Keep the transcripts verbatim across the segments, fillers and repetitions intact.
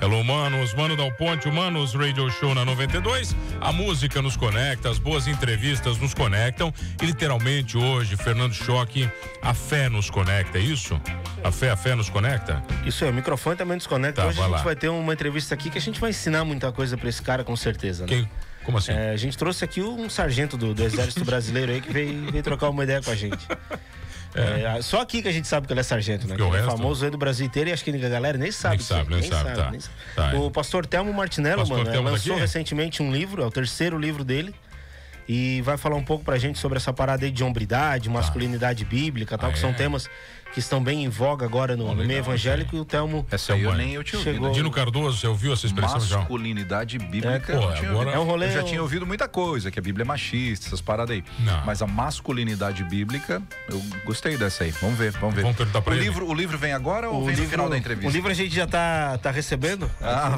Hello, manos, Mano Dal Ponte, o Manos Radio Show na noventa e dois. A música nos conecta, as boas entrevistas nos conectam. E literalmente hoje, Fernando Choque, a fé nos conecta, é isso? A fé, a fé nos conecta? Isso é, o microfone também nos conecta. Tá, hoje a gente lá. vai ter uma entrevista aqui que a gente vai ensinar muita coisa pra esse cara, com certeza, né? Quem? Como assim? É, a gente trouxe aqui um sargento do, do Exército Brasileiro aí que veio, veio trocar uma ideia com a gente. É. É, só aqui que a gente sabe que ele é sargento, né? Que ele é famoso aí do Brasil inteiro e acho que a galera nem sabe. Nem sabe, nem, nem sabe, tá. Nem sabe. Tá. O pastor Telmo Martinello, pastor mano, Telmo lançou daqui? recentemente um livro, é o terceiro livro dele. E vai falar um pouco pra gente sobre essa parada aí de hombridade, masculinidade bíblica, tal, Ah, que é? são temas que estão bem em voga agora no, Oh, no meio legal, evangélico. E o Telmo Essa aí eu nem eu tinha chegou... ouvido. Dino Cardoso, você ouviu essa expressão já? Masculinidade bíblica. É, pô, eu, tinha agora- ouvido. É um rolê- eu já tinha ouvido muita coisa, que a Bíblia é machista, essas paradas aí. Não. Mas a masculinidade bíblica, eu gostei dessa aí. Vamos ver, vamos ver. Vamos perguntar pra o ele. livro, o livro vem agora ou vem no final da entrevista? O livro a gente já tá, tá recebendo. Ah,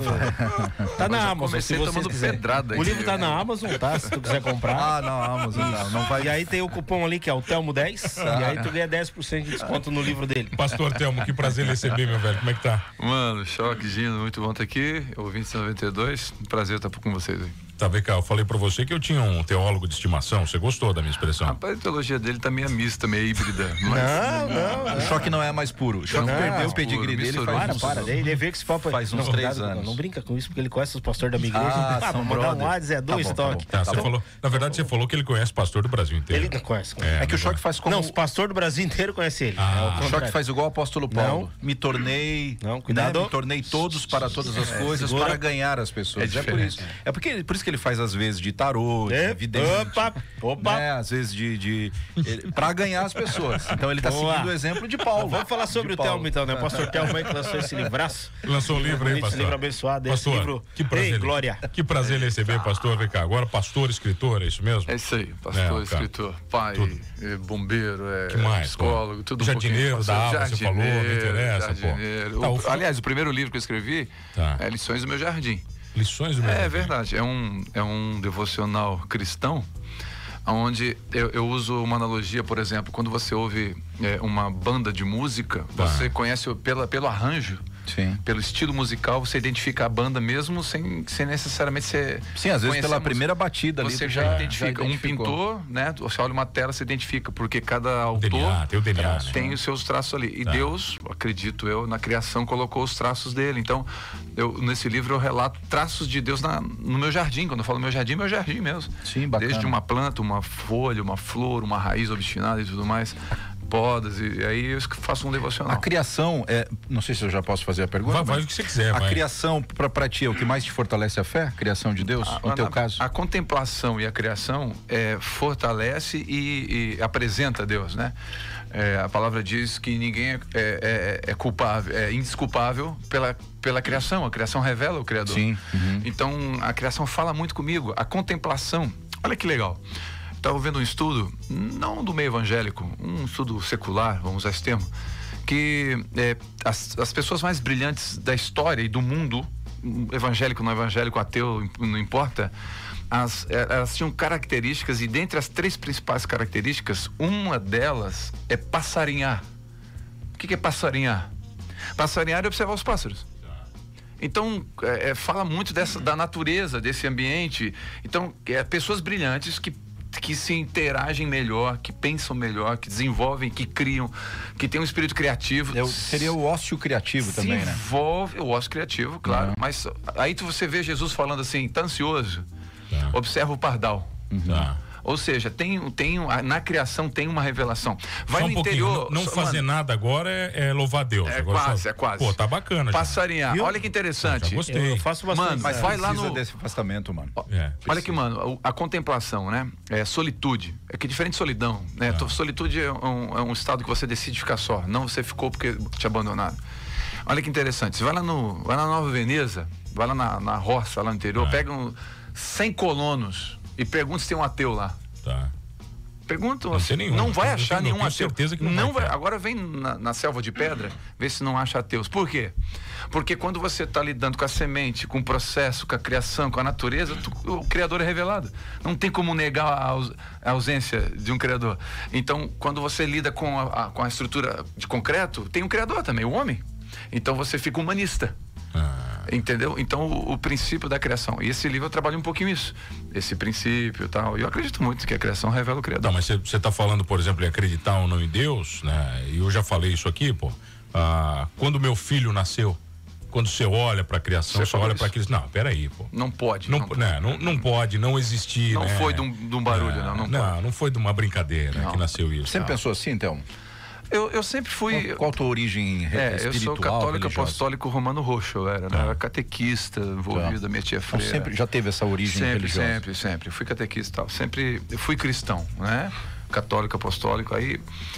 tá na já Amazon, comecei se vocês tomando quiserem. pedrada O aqui. livro tá na Amazon, tá? Se tu quiser comprar. Ah, não, Amazon, não, não vai. E aí tem o cupom ali que é o Telmo dez. E aí tu ganha dez por cento de desconto no livro dele. Pastor Telmo, que prazer receber, meu velho. Como é que tá? Mano, Choque, Gino, muito bom estar aqui. Ouvinte noventa e dois, prazer estar com vocês aí. Tá, vem cá, eu falei pra você que eu tinha um teólogo de estimação. Você gostou da minha expressão? Rapaz, a teologia dele tá meio mista, meio híbrida. Mas Não, não, O Choque não é mais puro. O Choque Não, perdeu o puro, pedigree dele misturou. faz Para, uns- para. Daí ele vê que esse papo Faz uns não, três cuidado, anos. Não brinca com isso, porque ele conhece os pastores da minha igreja. Ah, Ah, são vou mandar um brother. WhatsApp, é dois Tá bom, tá toques. Tá, você bom. falou, na verdade, você falou que ele conhece pastor do Brasil inteiro. Ele não conhece. conhece. É que o Choque faz como... Não, os pastores do Brasil inteiro conhecem ele. Ah. É o O Choque contrário. faz igual o apóstolo Paulo. Me tornei, Não, né, cuidado. me tornei todos para todas as coisas, segura. para ganhar as pessoas. É É, por diferente. isso. É porque, por isso que ele faz às vezes de tarô, de É, vidente, opa, opa. né, às vezes de, de para ganhar as pessoas. Então ele tá Boa. seguindo o exemplo de Paulo. Vamos falar sobre De o Paulo. Telmo então, né? O pastor Telmo aí que lançou esse livraço. Lançou o livro aí, Bonito, esse pastor. livro abençoado, esse Pastor, livro. que prazer. Ei, glória. Que prazer lhe receber, pastor. Vem cá, agora pastor, escritor, é isso mesmo? é isso aí, É, pastor, cara. escritor, pai, Tudo. é, bombeiro, é, Que mais, psicólogo, pô? tudo um Jardineiro pouquinho. da Pastor, Ava, você falou, não jardineiro, interessa, pô. jardineiro. Tá, O- o- aliás, o primeiro livro que eu escrevi Tá. é Lições do Meu Jardim. Lições do meu É jardim. verdade, é um, é um devocional cristão, onde eu, eu uso uma analogia, por exemplo, quando você ouve é, uma banda de música, Tá. você conhece o- pela, pelo arranjo, Sim. pelo estilo musical, você identifica a banda mesmo sem, sem necessariamente ser. Sim, às vezes conhecer pela a música. primeira batida ali. Você tu já, identifica. Um identificou. pintor, né? Você olha uma tela, você identifica, porque cada autor D N A, tem o D N A, né? tem os seus traços ali. E Tá. Deus, acredito eu, na criação colocou os traços dele. Então, eu, nesse livro eu relato traços de Deus na, no meu jardim. Quando eu falo meu jardim, meu jardim mesmo. Sim, bacana. Desde uma planta, uma folha, uma flor, uma raiz obstinada e tudo mais, podas. E, e aí eu faço um devocional. A criação, é, não sei se eu já posso fazer a pergunta. Vai, mas faz o que você quiser, A vai. criação, pra, pra ti, é o que mais te fortalece a fé? A criação de Deus, A- no a- teu a- caso? A contemplação e a criação é, fortalece e, e apresenta Deus, né? É, a palavra diz que ninguém é, é, é culpável, é indesculpável pela, pela criação. A criação revela o Criador. Sim, uhum. Então, a criação fala muito comigo. A contemplação, olha que legal. Estava vendo um estudo, não do meio evangélico, um estudo secular, vamos usar esse termo, que é, as, as pessoas mais brilhantes da história e do mundo, evangélico, não evangélico, ateu, não importa, as, elas tinham características, e dentre as três principais características, uma delas é passarinhar. O que, que é passarinhar? Passarinhar é observar os pássaros. Então, é, é, fala muito dessa, da natureza, desse ambiente. Então, é, pessoas brilhantes que que se interagem melhor, que pensam melhor, que desenvolvem, que criam, que tem um espírito criativo. É o- seria o ócio criativo se também, né? envolve o ócio criativo, claro. Uhum. Mas aí tu, você vê Jesus falando assim, tá ansioso? Tá. Observa o pardal. Tá. Ou seja, tem, tem, na criação tem uma revelação. Vai Só um no pouquinho, interior... não, não só- fazer mano, nada agora é, é louvar Deus. É Agora quase, só- é quase. Pô, tá bacana. já. Passarinhar. Viu? Olha que interessante. Já gostei. Eu faço bastante. Mano, mas é. vai lá Precisa no... desse afastamento, mano. É. Olha aqui, mano, a, a contemplação, né? É solitude. É que é diferente de solidão, né? Ah. Solitude é um, é um estado que você decide ficar só. Não você ficou porque te abandonaram. Olha que interessante. Você vai lá no, vai lá na Nova Veneza, vai lá na, na roça, lá no interior, Ah. pega um, cem colonos e pergunta se tem um ateu lá. Tá. Pergunta, Não tem nenhum. não vai Eu achar tenho- eu nenhum tenho ateu. certeza que não vai, cara. Agora vem na, na selva de pedra, vê se não acha ateus. Por quê? Porque quando você está lidando com a semente, com o processo, com a criação, com a natureza, tu- o Criador é revelado. Não tem como negar a, aus- a ausência de um Criador. Então, quando você lida com a, a- com a estrutura de concreto, tem um Criador também, o homem. Então você fica humanista. Ah. Entendeu? Então, o, o princípio da criação. E esse livro eu trabalho um pouquinho isso. Esse princípio e tal. E eu acredito muito que a criação revela o Criador. Não, mas você está falando, por exemplo, em acreditar ou não em Deus, né? E eu já falei isso aqui, pô. Ah, quando meu filho nasceu, quando você olha para a criação, você olha para aqueles... Não, peraí, pô. Não pode. Não, não, né, não, não pode, não existir, Não né? foi de um, de um barulho, não. Não, não, não, não foi de uma brincadeira não. que nasceu isso. Sempre pensou assim, então? Eu, eu sempre fui... Qual, qual a tua origem é, espiritual, eu sou católico religiosa? Apostólico romano roxo, eu era, né? Eu era catequista, envolvido, tá. minha tia freira. Então sempre já teve essa origem sempre, religiosa? Sempre, sempre, sempre. Fui catequista e tal. Sempre fui cristão, né? Católico, apostólico. Aí,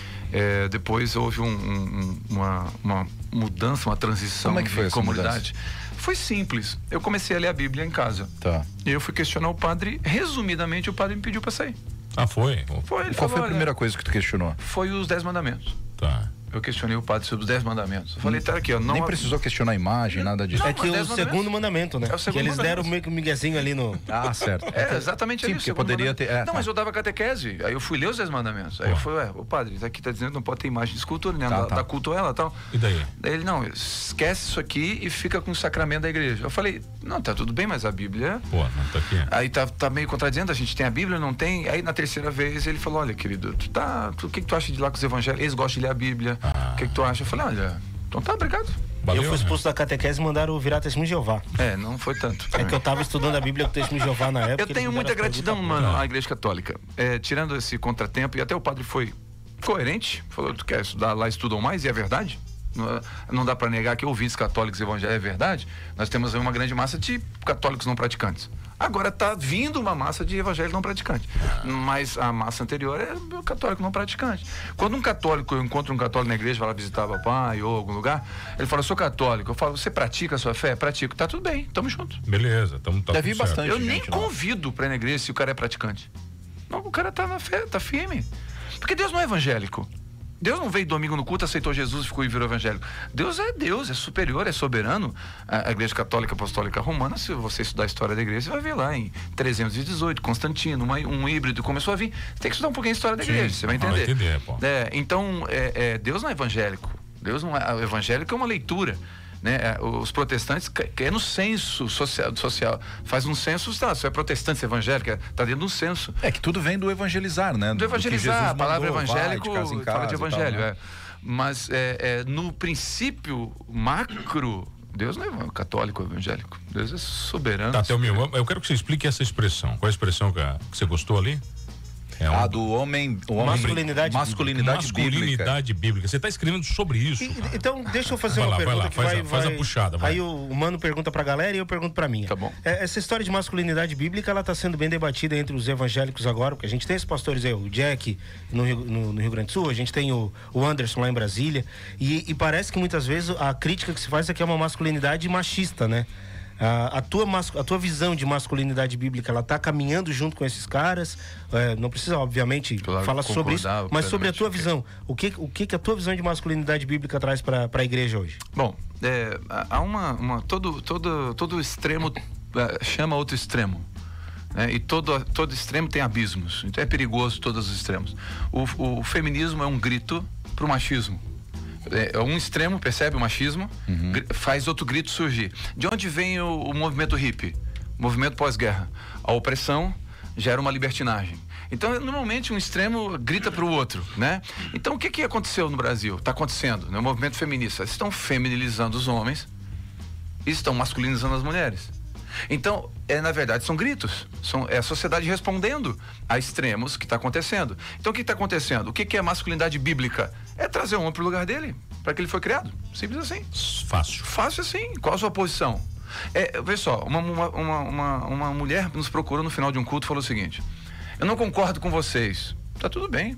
é, depois houve um, um, uma, uma mudança, uma transição Como é que foi de essa comunidade. Mudança? Foi simples. Eu comecei a ler a Bíblia em casa. Tá. E eu fui questionar o padre. Resumidamente, o padre me pediu para sair. Ah, foi? Foi. Ele e qual falou, foi a primeira coisa que tu questionou? Foi os dez mandamentos. Tá. Eu questionei o padre sobre os dez mandamentos. Eu falei, tá aqui, ó. Não Nem precisou questionar a imagem, nada disso. Não, é que o segundo mandamento, né? É o segundo que eles deram meio que um miguezinho ali no... Ah, certo. É, exatamente Sim, ali. porque poderia ter... É, não, tá. mas eu dava catequese. Aí eu fui ler os dez mandamentos. Aí Pô. eu fui, ué, o padre, aqui tá dizendo que não pode ter imagem de escultura, né? Tá, Dá, tá. dá culto a ela e tal. E daí? Daí ele, não, esquece isso aqui e fica com o sacramento da igreja. Eu falei, não, tá tudo bem, mas a Bíblia... Pô, não tá aqui. Aí tá, tá meio contradizendo, a gente tem a Bíblia, não tem? Aí na terceira vez ele falou, olha, querido, tu tá... Tu, o que que tu acha de ir lá com os evangelhos? Eles gostam de ler a Bíblia. Ah. O que que tu acha? Eu falei, olha... Então tá, obrigado. Valeu, eu fui expulso né? da catequese e mandaram virar testemunho de Jeová. É, não foi tanto. É que eu tava estudando a Bíblia com o testemunho de Jeová na época. Eu tenho muita gratidão, perguntas. mano, à Igreja Católica. É, tirando esse contratempo, e até o padre foi coerente, falou, tu quer estudar lá, estudam mais, e é verdade. Não, não dá para negar que ouvintes católicos evangélicos é verdade. Nós temos uma grande massa de católicos não praticantes. Agora está vindo uma massa de evangélicos não praticantes. Mas a massa anterior é o católico não praticante. Quando um católico, eu encontro um católico na igreja, vai lá visitar papai ou algum lugar, ele fala, eu sou católico. Eu falo, você pratica a sua fé? Pratico. Tá tudo bem, tamo junto. Beleza, tamo, tá Deve tudo ir bastante. Eu gente, nem não. convido para ir na igreja se o cara é praticante. Não, o cara tá na fé, tá firme. Porque Deus não é evangélico. Deus não veio domingo no culto, aceitou Jesus e ficou e virou evangélico. Deus é Deus, é superior, é soberano. A, a Igreja Católica Apostólica Romana, se você estudar a história da igreja, você vai ver lá em trezentos e dezoito, Constantino, uma, um híbrido começou a vir. Você tem que estudar um pouquinho a história da Sim, igreja, você vai entender. vai entender, pô. É, então, é, é, Deus não é evangélico. Deus não é, o evangélico é uma leitura. Né? Os protestantes é no censo social, social faz um censo, tá, se é protestante, se é evangélico, tá dentro de um censo. É que tudo vem do evangelizar, né? Do evangelizar, a palavra mandou, evangélico vai, de casa em fala de casa e evangelho, tal, né? é. Mas é, é, no princípio macro, Deus não é católico evangélico, Deus é soberano. Tá, Thelminho, eu quero que você explique essa expressão. Qual é a expressão que, a, que você gostou ali? É um... Ah, do homem, o homem masculinidade, masculinidade, masculinidade bíblica. bíblica. Você está escrevendo sobre isso. E, então, deixa eu fazer vai uma lá, pergunta vai lá, que faz vai, a, faz vai... a puxada. Vai. Aí o Mano pergunta pra galera e eu pergunto pra mim. Tá bom. É, essa história de masculinidade bíblica, ela tá sendo bem debatida entre os evangélicos agora, porque a gente tem esses pastores aí, o Jack no Rio, no, no Rio Grande do Sul, a gente tem o, o Anderson lá em Brasília, e, e parece que muitas vezes a crítica que se faz é que é uma masculinidade machista, né? A, a, tua, a tua visão de masculinidade bíblica, ela tá caminhando junto com esses caras, é, não precisa obviamente claro, falar sobre isso, mas sobre a tua que... visão, o que, o que que a tua visão de masculinidade bíblica traz para a igreja hoje? Bom, é, há uma, uma todo, todo, todo extremo é, chama outro extremo, né? E todo, todo extremo tem abismos, então é perigoso todos os extremos. O, o, o feminismo é um grito pro machismo. É um extremo, percebe o machismo, uhum. faz outro grito surgir. De onde vem o, o movimento hippie? O movimento pós-guerra. A opressão gera uma libertinagem. Então, normalmente, um extremo grita para o outro, né? Então, o que, que aconteceu no Brasil? Está acontecendo, né? O movimento feminista. Eles estão feminilizando os homens e estão masculinizando as mulheres. Então, é, na verdade, são gritos. São, é a sociedade respondendo a extremos que está acontecendo. Então, o que está acontecendo? O que, que é masculinidade bíblica? É trazer o homem para o lugar dele, para que ele foi criado. Simples assim. Fácil. Fácil assim. Qual a sua posição? É, vê só, uma, uma, uma, uma, uma mulher nos procurou no final de um culto e falou o seguinte: eu não concordo com vocês. Tá tudo bem.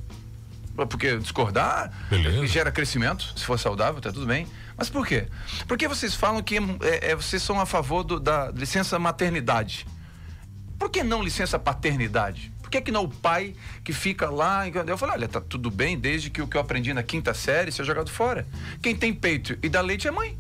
Porque discordar Beleza. Gera crescimento, se for saudável, tá tudo bem. Mas por quê? Porque vocês falam que é, é, vocês são a favor do, da licença maternidade. Por que não licença paternidade? Por que que não o pai que fica lá? Eu falei, olha, tá tudo bem desde que o que eu aprendi na quinta série seja jogado fora. Quem tem peito e dá leite é mãe.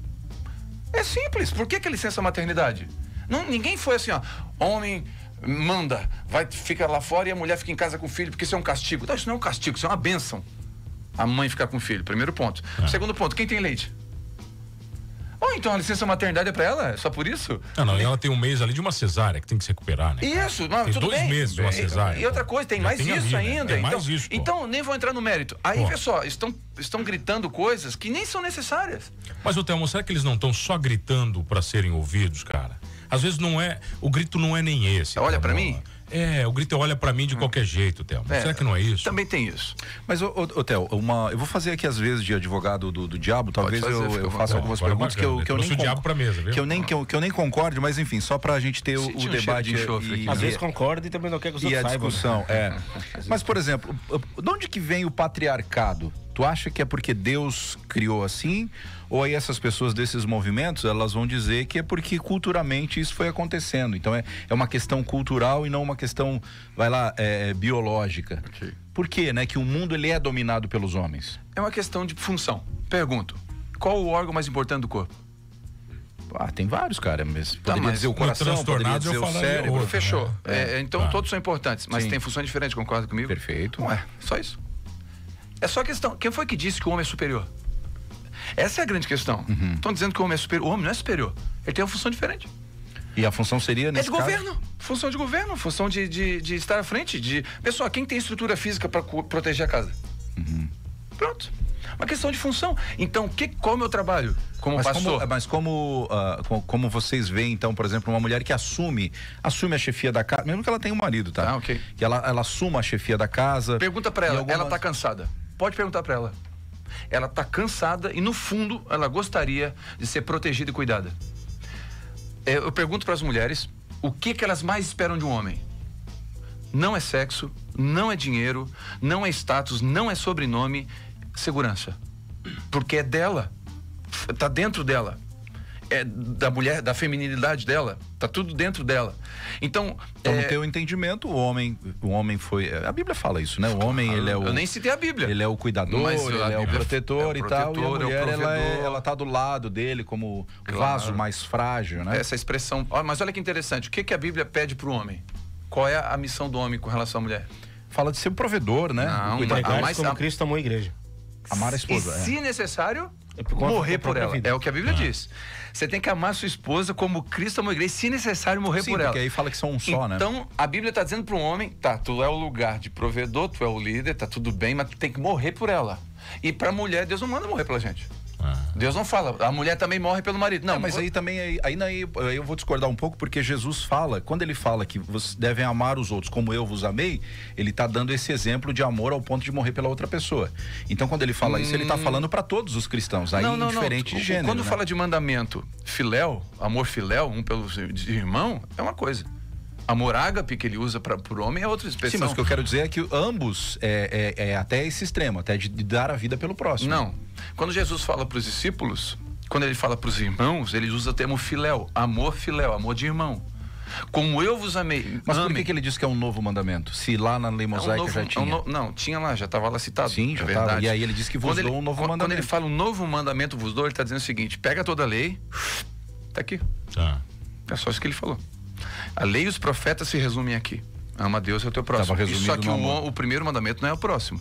É simples. Por que que é licença maternidade? Não, ninguém foi assim, ó, homem manda, vai, fica lá fora e a mulher fica em casa com o filho porque isso é um castigo. Não, isso não é um castigo, isso é uma bênção. A mãe ficar com o filho, primeiro ponto. É. Segundo ponto, quem tem leite? Ou então a licença maternidade é pra ela? Só por isso? Não, não, e ela tem um mês ali de uma cesárea que tem que se recuperar, né? Isso, não, tem tudo dois bem. meses de uma cesárea. E outra coisa, tem Já mais tem isso ali, né? ainda. É então, mais isso, pô. então, nem vou entrar no mérito. Aí, Pô. pessoal, estão, estão gritando coisas que nem são necessárias. Mas, ô Thelmo, será que eles não estão só gritando pra serem ouvidos, cara? Às vezes não é, o grito não é nem esse. Olha pra Thelmo. mim? É, o grito é olha pra mim de qualquer jeito, Thelmo. É, será que não é isso? Também tem isso. Mas, ô, ô, ô Theo, uma, eu vou fazer aqui às vezes de advogado do, do diabo, talvez fazer, eu, fica eu à faça vontade. algumas Agora perguntas que eu, bacana, que eu trouxe nem o diabo pra mesa, viu? que eu nem que eu, que eu nem concordo, mas enfim, só pra gente ter o, Senti o um cheiro debate de enxofre aqui, e, Às e- vezes concorda e também não quer que os e outros a saibam. discussão, é. Mas, por exemplo, de onde que vem o patriarcado? Tu acha que é porque Deus criou assim? Ou aí essas pessoas desses movimentos, elas vão dizer que é porque culturalmente isso foi acontecendo. Então é, é uma questão cultural e não uma questão, vai lá, é, biológica. Ok. Por quê, né? Que o mundo ele é dominado pelos homens. É uma questão de função. Pergunto, qual o órgão mais importante do corpo? Ah, tem vários, cara. Mas poderia mas dizer o muito coração, poderia transtornados, dizer eu o falaria cérebro. outro. Fechou. né? É, então Tá. todos são importantes, mas Sim. tem funções diferentes, concorda comigo? Perfeito. Ué, só isso. É só questão. Quem foi que disse que o homem é superior? Essa é a grande questão. Estão dizendo que o homem é superior. O homem não é superior. Ele tem uma função diferente. E a função seria, É nesse de caso? governo. Função de governo. Função de, de, de estar à frente. De... Pessoal, quem tem estrutura física para proteger a casa? Pronto. Uma questão de função. Então, que, qual é o meu trabalho como Mas pastor? como, mas como, ah, co- como vocês veem, então, por exemplo, uma mulher que assume, assume a chefia da casa, mesmo que ela tenha um marido, tá? Ah, ok. Que ela, ela assuma a chefia da casa. Pergunta pra e ela, algumas- ela tá cansada. Pode perguntar pra ela. Ela tá cansada e no fundo ela gostaria de ser protegida e cuidada. É, eu pergunto para as mulheres o que que elas mais esperam de um homem. Não é sexo, não é dinheiro, não é status, não é sobrenome, segurança. Porque é dela. Tá dentro dela. É da mulher, da feminilidade dela. Tá tudo dentro dela. Então, Então, é, no teu entendimento, o homem, o homem foi. A Bíblia fala isso, né? O homem, ele é o. eu nem citei a Bíblia. Ele é o cuidador, Mas ele a é o Bíblia protetor é o e tal. E a protetor, é o mulher, ela, é, provedor. ela tá do lado dele como o Claro. vaso mais frágil, né? Essa expressão. Ó, mas olha que interessante. O que, que a Bíblia pede para o homem? Qual é a missão do homem com relação à mulher? Fala de ser um provedor, né? Não, Cuidar mas- da- a Pregar mais- como a- Cristo amou a igreja. amar a E esposa. é. se necessário, É por conta morrer da por própria ela. vida. É o que a Bíblia diz. Você tem que amar sua esposa como Cristo amou a igreja, se necessário morrer Sim, por ela. porque aí fala que são um só, né? Então, a Bíblia está dizendo para um homem, tá, tu é o lugar de provedor, tu é o líder, tá tudo bem, mas tu tem que morrer por ela. E para a mulher, Deus não manda morrer pela gente. Ah. Deus não fala, a mulher também morre pelo marido. Não, Não, mas vou- aí também, aí, aí, aí eu vou discordar um pouco, porque Jesus fala, quando ele fala que vocês devem amar os outros como eu vos amei, ele tá dando esse exemplo de amor ao ponto de morrer pela outra pessoa. Então, quando ele fala isso, ele tá falando para todos os cristãos, aí não, não, indiferente não. de gênero. Quando né? fala de mandamento filéu, amor filéu, um pelo de irmão, é uma coisa. Amor ágape que ele usa para o homem é outra Sim, expressão. mas o que eu quero dizer é que ambos é, é, é até esse extremo, até de, de dar a vida pelo próximo. Não. Quando Jesus fala para os discípulos, quando ele fala para os irmãos, ele usa o termo filéu, amor filéu, amor de irmão. Como eu vos amei. Mas por amem. que, que ele diz que é um novo mandamento? Se lá na lei É um mosaica novo- já é um tinha. no- não, tinha lá, já estava lá citado. Sim, já é tava. verdade. E aí ele diz que vos Quando dou ele- um novo quando- mandamento. Quando ele fala um novo mandamento vos dou, ele está dizendo o seguinte: pega toda a lei, tá aqui. Tá. É só isso que ele falou. A lei e os profetas se resumem aqui. Ama a Deus e o teu próximo. Tava resumido Só que no o, amor. o primeiro mandamento não é o próximo.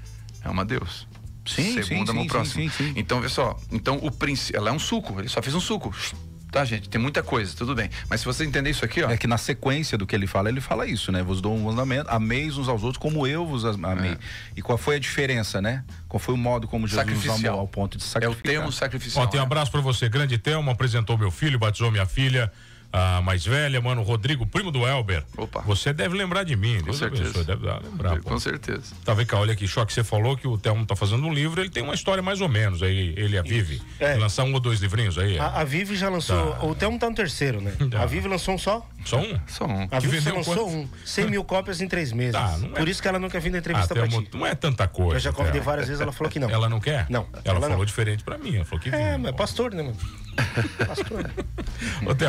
É ama a Deus. Sim, sim, Segundo, ama sim, o próximo. sim, sim, sim. Então, vê só. Então, o princípio. Ela é um suco. Ele só fez um suco. Tá, gente? Tem muita coisa, tudo bem. Mas se você entender isso aqui, ó. É que na sequência do que ele fala, ele fala isso, né? Vos dou um mandamento, ameis uns aos outros como eu vos amei. É. E qual foi a diferença, né? Qual foi o modo como Jesus nos Sacrificial. amou ao ponto de É o sacrificar? termo sacrificial. Ó, tem um né? abraço pra você. Grande Thelma apresentou meu filho, batizou minha filha, a mais velha, mano, Rodrigo, primo do Elber. Opa. Você deve lembrar de mim. Com Deus certeza. abençoe, deve lembrar, pô. Com certeza. Tá vendo, olha aqui, Choque, você falou que o Thelmo tá fazendo um livro, ele tem uma história mais ou menos aí, ele e a Vivi. É. Lançar um ou dois livrinhos aí. A, a Vivi já lançou. Tá. O Thelmo tá no terceiro, né? Tá. A Vivi lançou um só. Só um? Só um. A Que Vivi só vendeu lançou quanto? um. cem mil cópias em três meses. Tá, não é- Por isso que ela nunca viu na Ah, entrevista pra Thelmo, ti. não é tanta coisa. Eu já convidei Thelmo. várias vezes, ela falou que não. Ela não quer? Não, Ela, ela falou não. diferente pra mim, ela falou que É, vinha. mas pastor, né, mano? Pastor. Ô, Thelmo, esse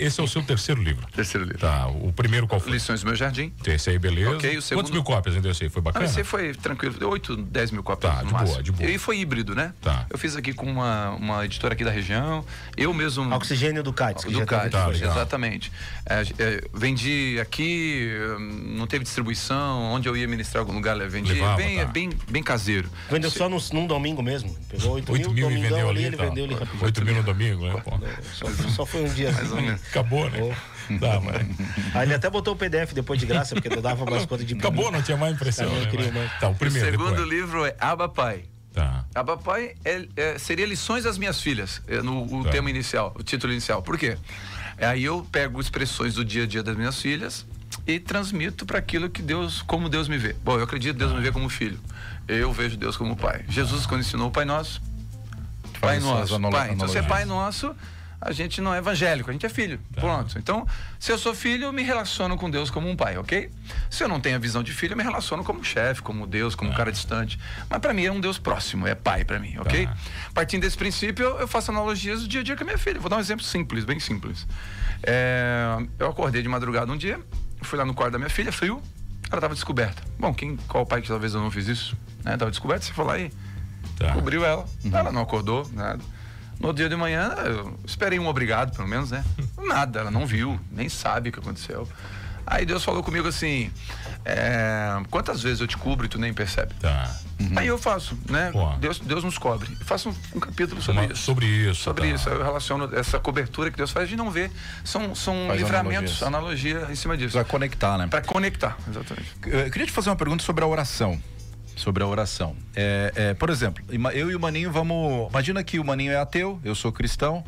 esse é o seu terceiro livro. Terceiro livro. Tá, o primeiro qual foi? Lições do Meu Jardim. Esse aí, beleza. Ok, o segundo... Quantos mil cópias vendeu esse aí? Foi bacana? Ah, esse foi tranquilo, deu oito, dez mil cópias Tá, no de máximo. boa, de boa. E foi híbrido, né? Tá. Eu fiz aqui com uma, uma editora aqui da região, eu mesmo... Oxigênio do Cátis. Do Cátis, tá, exatamente. É, é, vendi aqui, não teve distribuição, onde eu ia ministrar em algum lugar, eu vendi. Levava, bem, tá. bem, bem caseiro. Vendeu só num, num domingo mesmo. Pegou oito oito mil, mil e vendeu ali, ele tá. vendeu ali rapidinho. oito mil no domingo, né? Pô. Só, só foi um dia assim. Acabou, né? Tá, mas... Aí ele até botou o P D F depois de graça, porque não dava mais conta de imprimir. Acabou, não tinha mais impressão. Cara, não né? queria mais. Tá, o primeiro. O segundo depois. livro é Abba Pai. Tá. Abba Pai é, é, seria Lições das Minhas Filhas, é, no o Tá. tema inicial, o título inicial. Por quê? É, aí eu pego expressões do dia a dia das minhas filhas e transmito para aquilo que Deus, como Deus me vê. Bom, eu acredito que Deus me vê como filho. Eu vejo Deus como pai. Jesus, quando ensinou o Pai Nosso, Pai Nosso, Pai. Então, se é Pai Nosso, a gente não é evangélico, a gente é filho. Tá. Pronto. Então, se eu sou filho, eu me relaciono com Deus como um pai, ok? Se eu não tenho a visão de filho, eu me relaciono como chefe, como Deus, como um cara distante. Mas para mim é um Deus próximo, é pai para mim, ok? Tá. Partindo desse princípio, eu, eu faço analogias do dia a dia com a minha filha. Vou dar um exemplo simples, bem simples. É, eu acordei de madrugada um dia, fui lá no quarto da minha filha, frio, ela estava descoberta. Bom, quem, qual pai que talvez eu não fiz isso? Né? Tava descoberta, você foi lá e Tá. cobriu ela. Uhum. Ela não acordou, nada. No outro dia de manhã, eu esperei um obrigado, pelo menos, né? Nada, ela não viu, nem sabe o que aconteceu. Aí Deus falou comigo assim, é, quantas vezes eu te cubro e tu nem percebe? Tá. Uhum. Aí eu faço, né? Pô. Deus, Deus nos cobre. Eu faço um, um capítulo sobre Uma, isso. sobre isso. Sobre tá. isso. Eu relaciono essa cobertura que Deus faz de não ver. São, são Faz livramentos, analogias. analogia em cima disso. Pra conectar, né? Para conectar, exatamente. Eu queria te fazer uma pergunta sobre a oração. Sobre a oração. É, é, por exemplo, eu e o Maninho vamos... Imagina que o Maninho é ateu, eu sou cristão,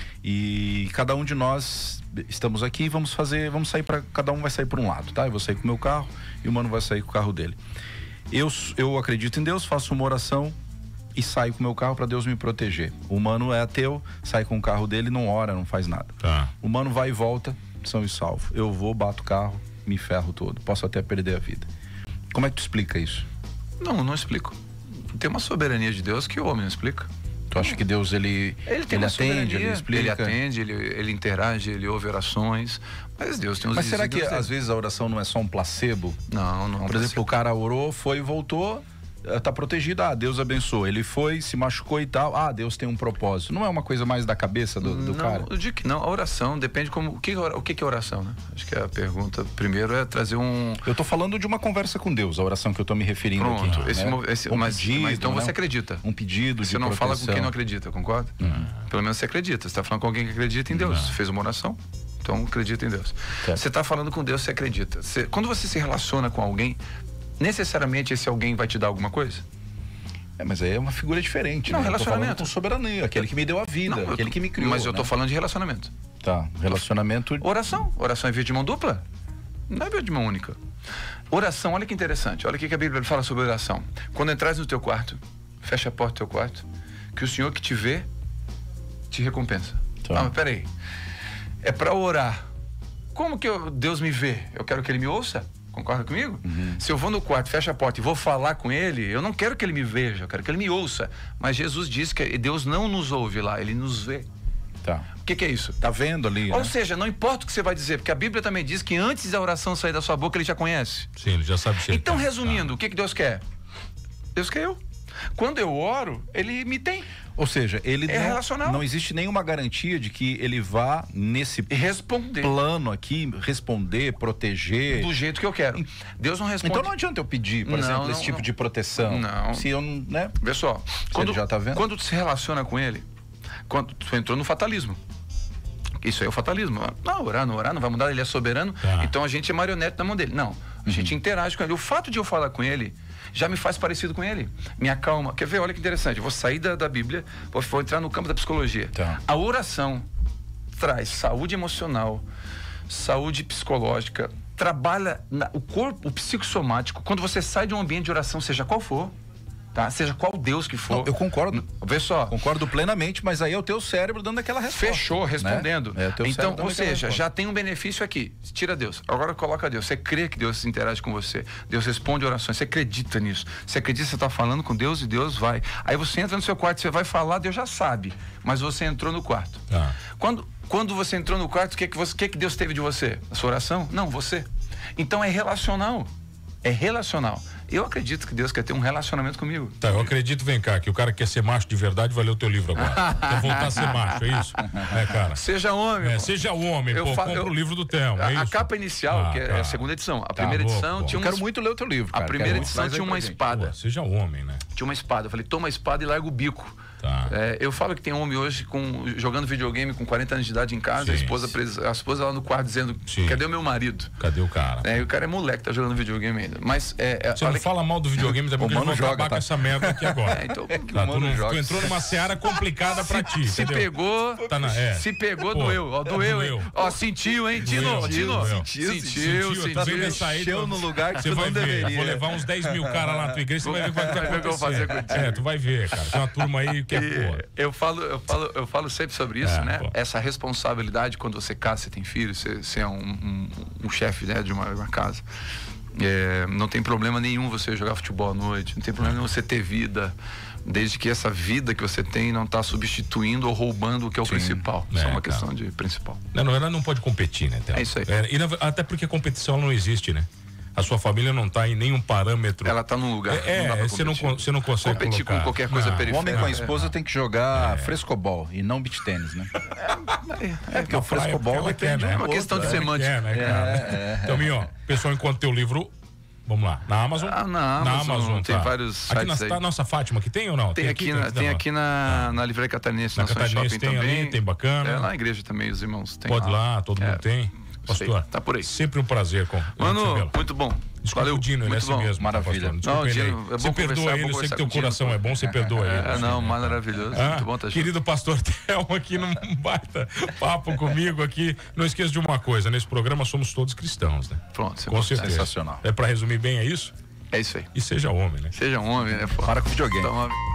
e cada um de nós estamos aqui e vamos fazer... Vamos sair para... Cada um vai sair por um lado, tá? Eu vou sair com o meu carro e o Mano vai sair com o carro dele. Eu, eu acredito em Deus, faço uma oração e saio com o meu carro para Deus me proteger. O Mano é ateu, sai com o carro dele, não ora, não faz nada. Tá. O Mano vai e volta, são e salvo. Eu vou, bato o carro, me ferro todo. Posso até perder a vida. Como é que tu explica isso? Não, não explico. Tem uma soberania de Deus que o homem não explica. Tu acha que Deus, ele, Ele tem ele uma atende, soberania, ele explica? ele atende, ele, ele interage, ele ouve orações, mas Deus tem os Mas será que desígnios às dele. vezes a oração não é só um placebo? Não, não. Por exemplo, o cara orou, foi e voltou, tá protegido, ah, Deus abençoa. Ele foi, se machucou e tal, ah, Deus tem um propósito. Não é uma coisa mais da cabeça do, do não, cara? eu digo que não, a oração depende como, o que, o que é oração, né? Acho que a pergunta primeiro é trazer um... Eu tô falando de uma conversa com Deus, a oração que eu tô me referindo Pronto, aqui. esse, né? mo- esse, um mas, pedido, mas então né? você acredita. Um pedido Você de não fala com proteção. quem não acredita, concorda? Uhum. Pelo menos você acredita. Você está falando com alguém que acredita em Deus. Você fez uma oração, então acredita em Deus. Certo. Você está falando com Deus, você acredita. Você, quando você se relaciona com alguém, necessariamente esse alguém vai te dar alguma coisa? É, mas aí é uma figura diferente, Não, né? Eu tô relacionamento. falando com soberania, aquele que me deu a vida, Não, eu aquele tô- que me criou. Mas eu tô né? falando de relacionamento. Tá, relacionamento... Oração. Oração é via de mão dupla? Não é via de mão única. Oração, olha que interessante. Olha o que a Bíblia fala sobre oração. Quando entras no teu quarto, fecha a porta do teu quarto, que o Senhor que te vê, te recompensa. Tá. Ah, mas peraí. É para orar. Como que eu, Deus me vê? Eu quero que Ele me ouça? Concorda comigo? Uhum. Se eu vou no quarto, fecho a porta e vou falar com Ele, eu não quero que Ele me veja, eu quero que Ele me ouça. Mas Jesus disse que Deus não nos ouve lá, Ele nos vê. Tá. O que, que é isso? Tá vendo ali, Ou né? seja, não importa o que você vai dizer, porque a Bíblia também diz que antes da oração sair da sua boca, Ele já conhece. Sim, ele já sabe se ele Então, tá. resumindo, o que, que Deus quer? Deus quer eu. Quando eu oro, Ele me tem. Ou seja, ele É não, relacional. não existe nenhuma garantia de que ele vá nesse E responder plano aqui, responder, proteger. do jeito que eu quero. Deus não responde. Então não adianta eu pedir, por Não, exemplo, não, esse tipo não. de proteção. Não. Se eu não, né? Vê só. ele Quando, já tá vendo? quando tu se relaciona com Ele, quando tu entrou no fatalismo. Isso aí é o fatalismo. Não, orar, não orar, não vai mudar, Ele é soberano. Tá. Então a gente é marionete na mão dele. Não, a gente interage com Ele. O fato de eu falar com Ele já me faz parecido com Ele. Me acalma. Quer ver? Olha que interessante. Eu vou sair da, da Bíblia, vou, vou entrar no campo da psicologia. Tá. A oração traz saúde emocional, saúde psicológica, trabalha na, o corpo, o psicossomático. Quando você sai de um ambiente de oração, seja qual for, tá? Seja qual Deus que for. Não, eu concordo. Vê só. Concordo plenamente, mas aí é o teu cérebro dando aquela resposta. Fechou, respondendo. Né? É o teu Então, cérebro dando ou aquela seja, resposta. já tem um benefício aqui. Tira Deus. Agora coloca Deus. Você crê que Deus interage com você. Deus responde orações. Você acredita nisso. Você acredita que você está falando com Deus e Deus vai. Aí você entra no seu quarto, você vai falar, Deus já sabe. Mas você entrou no quarto. Tá. Quando, Quando você entrou no quarto, o que, que, você, que, que Deus teve de você? A sua oração? Não, você. Então é relacional. É relacional. Eu acredito que Deus quer ter um relacionamento comigo. Tá, eu acredito, vem cá, que o cara que quer ser macho de verdade vai ler o teu livro agora. Quer voltar a ser macho, é isso? É, cara. Seja homem. É, seja homem, eu pô, falo, compra eu, o livro do Telmo, é a, isso? A capa inicial, ah, que é cara. a segunda edição. A primeira tá edição louco, tinha uma... Eu quero muito ler o teu livro, cara. A primeira edição tinha uma espada. Pô, seja homem, né? Tinha uma espada. Eu falei, toma a espada e larga o bico. Tá. É, eu falo que tem homem hoje com, jogando videogame com quarenta anos de idade em casa, sim, a esposa presa, a esposa lá no quarto dizendo, sim, cadê o meu marido? Cadê o cara? É, e o cara é moleque, tá jogando videogame ainda. Mas é, você não que... fala mal do videogame também, porque eu vou joga, acabar tá? com essa merda aqui agora. É, então, tá, tu, não, tu entrou numa seara complicada pra ti. Se entendeu? pegou, tá na, é. se pegou, Pô, doeu. Ó, doeu, doeu. hein? Ó, sentiu, hein, Tino? Doeu, Tino? doeu. Sentiu, sentiu, sentiu. Tá sentiu. Mexeu no lugar que você tu vai não ver. deveria. Vou levar uns dez mil caras lá na tua igreja, você vai ver o que vai acontecer. Eu vou fazer contigo. É, tu vai ver, cara. Tem uma turma aí que é porra. Eu falo, eu falo, eu falo sempre sobre isso, é, né? Pô. Essa responsabilidade quando você casa, você tem filho, você, você é um, um, um chefe, né, de uma, uma casa. É, não tem problema nenhum você jogar futebol à noite, não tem problema nenhum você ter vida, desde que essa vida que você tem não está substituindo ou roubando o que é o Sim. principal. Isso é, é uma cara. questão de principal. Não, não, ela não pode competir, né, Théo? É isso aí. É, e na, até porque a competição não existe, né? A sua família não está em nenhum parâmetro. Ela está num lugar. É, não você, não, você não consegue competir colocar. com qualquer coisa não. periférica. O homem com a esposa é. tem que jogar é. frescobol e não beach tênis, né? É, é porque o frescobol é quer, né? É uma questão de semântica. Quer, né, cara? É, é. Então, Minho, pessoal, enquanto teu livro. Vamos lá, na Amazon? Ah, na Amazon, na Amazon tem tá. vários aqui sites na, aí. Tá a nossa Fátima aqui tem ou não? Tem, tem aqui, aqui, na, tem aqui na, ah. na Livraria Catarinense, na Catarinense tem também. Ali, tem bacana. É, lá na igreja também, os irmãos tem. Pode lá, lá todo é. mundo tem. Pastor, tá por aí. Sempre um prazer com Mano, muito bom. Desculpa, Valeu, o Dino, ele é assim mesmo. Maravilha. Não, Dino, é você perdoa ele, eu sei que teu coração é bom, você perdoa ele. É, não, maravilhoso. Ah, muito bom tá querido junto. Pastor Thelmo aqui num baita papo comigo aqui. Não esqueça de uma coisa, nesse programa somos todos cristãos, né? Pronto, com certeza. Sensacional. É pra resumir bem, é isso? É isso aí. E seja homem, né? Seja homem, né? Para com videogame. Então,